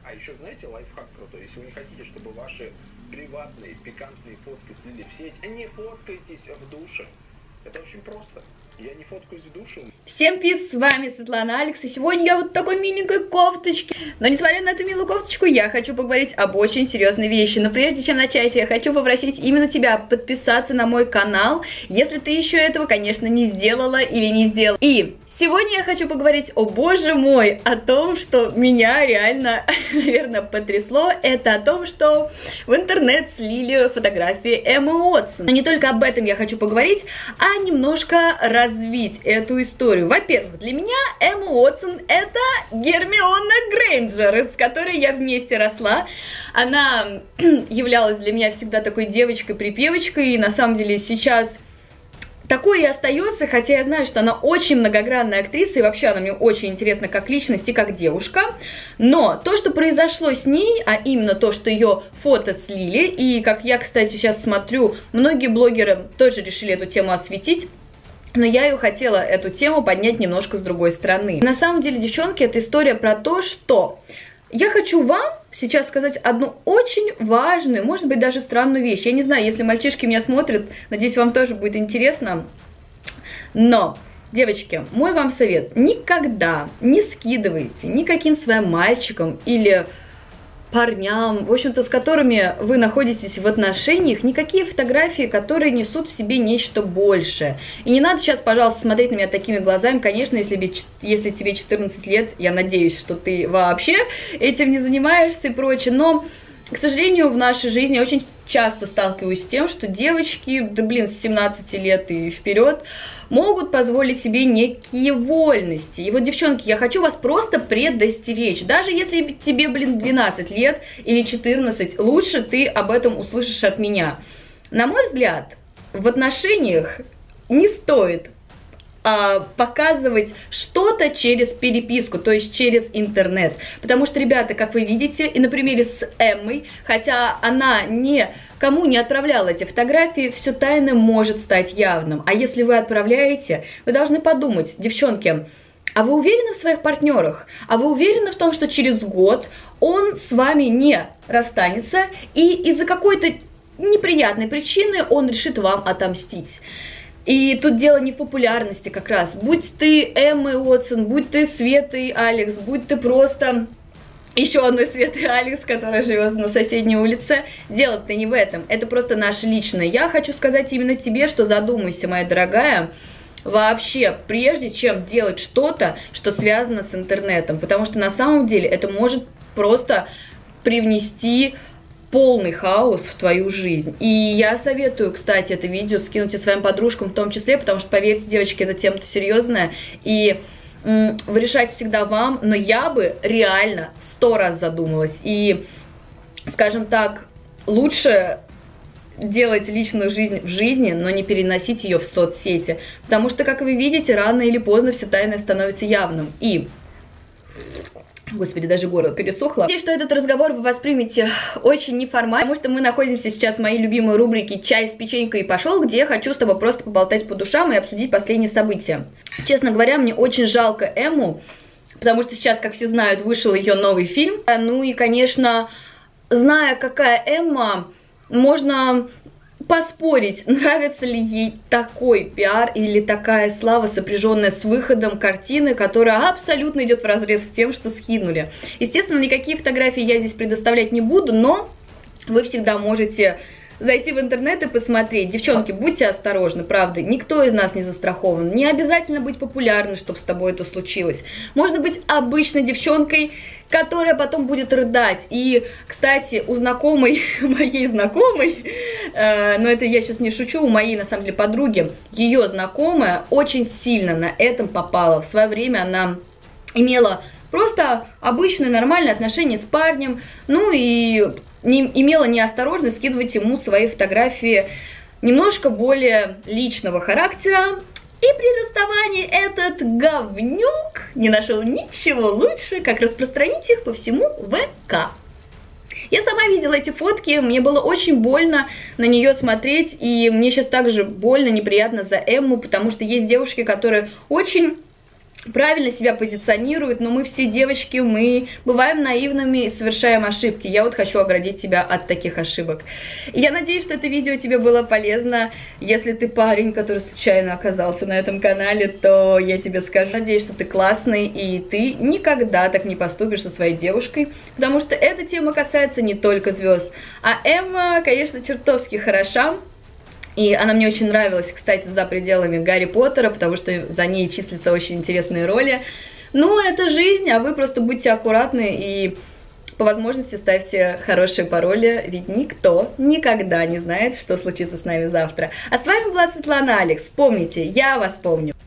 А еще знаете, лайфхак крутой. Если вы не хотите, чтобы ваши приватные, пикантные фотки слили в сеть, не фоткайтесь в душе. Это очень просто. Я не фоткаюсь в душе. Всем пис, с вами Светлана Алекс, и сегодня я вот в такой миленькой кофточке. Но несмотря на эту милую кофточку, я хочу поговорить об очень серьезной вещи. Но прежде чем начать, я хочу попросить именно тебя подписаться на мой канал, если ты еще этого, конечно, не сделала или не сделал. И сегодня я хочу поговорить, о боже мой, о том, что меня реально, наверное, потрясло. Это о том, что в интернет слили фотографии Эммы Уотсон. Но не только об этом я хочу поговорить, а немножко развить эту историю. Во-первых, для меня Эмма Уотсон — это Гермиона Грейнджер, с которой я вместе росла. Она являлась для меня всегда такой девочкой-припевочкой, и на самом деле сейчас такой и остается, хотя я знаю, что она очень многогранная актриса, и вообще она мне очень интересна как личность и как девушка. Но то, что произошло с ней, а именно то, что ее фото слили, и как я, кстати, сейчас смотрю, многие блогеры тоже решили эту тему осветить, но я ее хотела, эту тему, поднять немножко с другой стороны. На самом деле, девчонки, это история про то, что я хочу вам сейчас сказать одну очень важную, может быть, даже странную вещь. Я не знаю, если мальчишки меня смотрят, надеюсь, вам тоже будет интересно. Но, девочки, мой вам совет: никогда не скидывайте никаким своим мальчикам или парням, в общем-то, с которыми вы находитесь в отношениях, никакие фотографии, которые несут в себе нечто большее. И не надо сейчас, пожалуйста, смотреть на меня такими глазами. Конечно, если тебе 14 лет, я надеюсь, что ты вообще этим не занимаешься и прочее. Но, к сожалению, в нашей жизни очень часто сталкиваюсь с тем, что девочки, да блин, с 17 лет и вперед, могут позволить себе некие вольности. И вот, девчонки, я хочу вас просто предостеречь. Даже если тебе, блин, 12 лет или 14, лучше ты об этом услышишь от меня. На мой взгляд, в отношениях не стоит показывать что-то через переписку, то есть через интернет. Потому что, ребята, как вы видите, и на примере с Эммой, хотя она никому не отправляла эти фотографии, все тайное может стать явным. А если вы отправляете, вы должны подумать, девчонки, а вы уверены в своих партнерах? А вы уверены в том, что через год он с вами не расстанется, и из-за какой-то неприятной причины он решит вам отомстить? И тут дело не в популярности как раз. Будь ты Эммой Уотсон, будь ты Светой Алекс, будь ты просто еще одной Светой Алекс, которая живет на соседней улице, дело-то не в этом. Это просто наше личное. Я хочу сказать именно тебе, что задумайся, моя дорогая, вообще, прежде чем делать что-то, что связано с интернетом. Потому что на самом деле это может просто привнести полный хаос в твою жизнь. И я советую, кстати, это видео скинуть и своим подружкам в том числе, потому что, поверьте, девочки, эта тема-то серьезная, и решать всегда вам, но я бы реально 100 раз задумалась. И, скажем так, лучше делать личную жизнь в жизни, но не переносить ее в соцсети, потому что, как вы видите, рано или поздно все тайное становится явным. И господи, даже горло пересохло. Надеюсь, что этот разговор вы воспримете очень неформально, потому что мы находимся сейчас в моей любимой рубрике «Чай с печенькой и пошел», где я хочу с тобой просто поболтать по душам и обсудить последние события. Честно говоря, мне очень жалко Эмму, потому что сейчас, как все знают, вышел ее новый фильм. Ну и, конечно, зная, какая Эмма, можно поспорить, нравится ли ей такой пиар или такая слава, сопряженная с выходом картины, которая абсолютно идет вразрез с тем, что скинули. Естественно, никакие фотографии я здесь предоставлять не буду, но вы всегда можете зайти в интернет и посмотреть. Девчонки, будьте осторожны, правда, никто из нас не застрахован. Не обязательно быть популярной, чтобы с тобой это случилось. Можно быть обычной девчонкой, которая потом будет рыдать. И, кстати, у знакомой, моей знакомой, но это я сейчас не шучу, у моей, на самом деле, подруги, ее знакомая очень сильно на этом попала. В свое время она имела просто обычные нормальные отношения с парнем, ну и имела неосторожность скидывать ему свои фотографии немножко более личного характера. И при расставании этот говнюк не нашел ничего лучше, как распространить их по всему ВК. Я сама видела эти фотки, мне было очень больно на нее смотреть, и мне сейчас также больно, неприятно за Эмму, потому что есть девушки, которые очень правильно себя позиционируют, но мы все девочки, мы бываем наивными и совершаем ошибки. Я вот хочу оградить тебя от таких ошибок. И я надеюсь, что это видео тебе было полезно. Если ты парень, который случайно оказался на этом канале, то я тебе скажу, надеюсь, что ты классный, и ты никогда так не поступишь со своей девушкой, потому что эта тема касается не только звезд. А Эмма, конечно, чертовски хороша. И она мне очень нравилась, кстати, за пределами Гарри Поттера, потому что за ней числятся очень интересные роли. Ну, это жизнь, а вы просто будьте аккуратны и по возможности ставьте хорошие пароли, ведь никто никогда не знает, что случится с нами завтра. А с вами была Светлана Алекс. Помните, я вас помню.